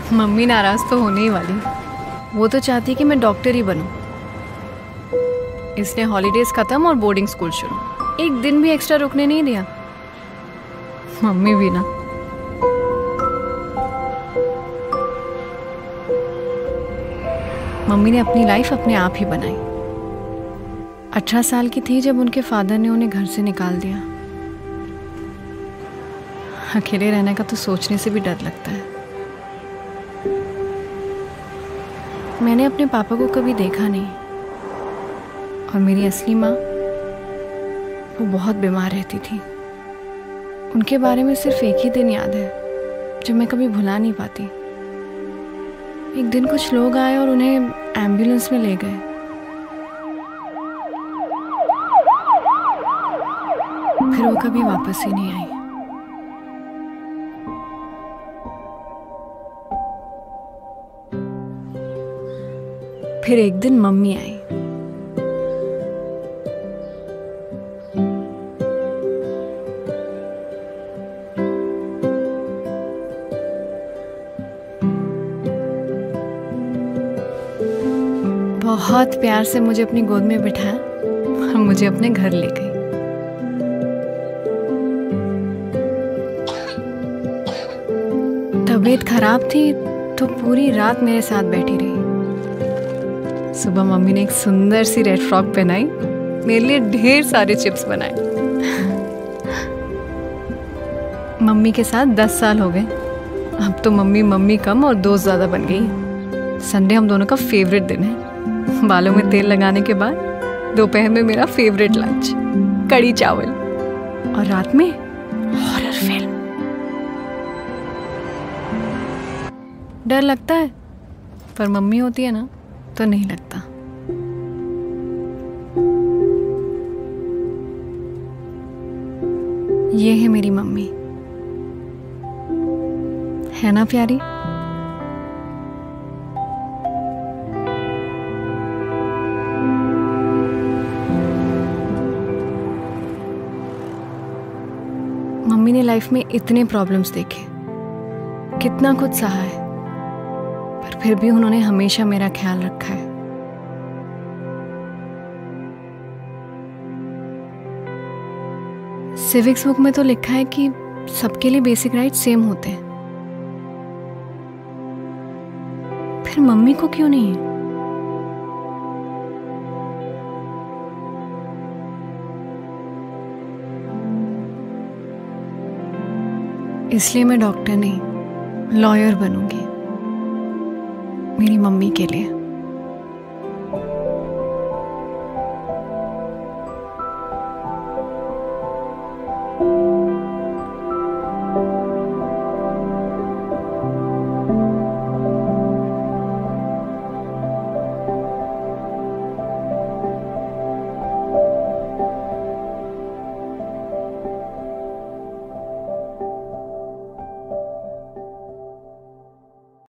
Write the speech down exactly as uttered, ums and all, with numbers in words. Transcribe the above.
Mummy नाराज तो होने ही वाली। वो तो चाहती है कि मैं डॉक्टर ही बनूं। इसने हॉलीडेज खत्म और बोर्डिंग स्कूल शुरू। एक दिन भी एक्स्ट्रा रुकने नहीं दिया। मम्मी भी ना। मम्मी ने अपनी लाइफ अपने आप ही बनाई। अठारह साल की थी जब उनके फादर ने उन्हें घर से निकाल दिया। अकेले रहने का तो सोचने से भी डर लगता है। मैंने अपने पापा को कभी देखा नहीं और मेरी असली माँ वो बहुत बीमार रहती थी। उनके बारे में सिर्फ एक ही दिन याद है जो मैं कभी भुला नहीं पाती। एक दिन कुछ लोग आए और उन्हें एम्बुलेंस में ले गए। फिर वो कभी वापस ही नहीं आई। फिर एक दिन मम्मी आई। बहुत प्यार से मुझे अपनी गोद में बिठाया और मुझे अपने घर ले गई। तबीयत खराब थी तो पूरी रात मेरे साथ बैठी रही। सुबह मम्मी ने एक सुंदर सी रेड फ्रॉक पहनाई, मेरे लिए ढेर सारे चिप्स बनाए। मम्मी के साथ दस साल हो गए। अब तो मम्मी मम्मी कम और दोस्त ज्यादा बन गई। संडे हम दोनों का फेवरेट दिन है। बालों में तेल लगाने के बाद दोपहर में मेरा फेवरेट लंच कड़ी चावल और रात में हॉरर फिल्म। डर लगता है पर मम्मी होती है ना तो नहीं लगता। ये है मेरी मम्मी, है ना प्यारी। मम्मी ने लाइफ में इतने प्रॉब्लम्स देखे, कितना कुछ सहा है, पर फिर भी उन्होंने हमेशा मेरा ख्याल रखा है। सिविक्स बुक में तो लिखा है कि सबके लिए बेसिक राइट सेम होते हैं, फिर मम्मी को क्यों नहीं है? इसलिए मैं डॉक्टर नहीं लॉयर बनूंगी मेरी मम्मी के लिए।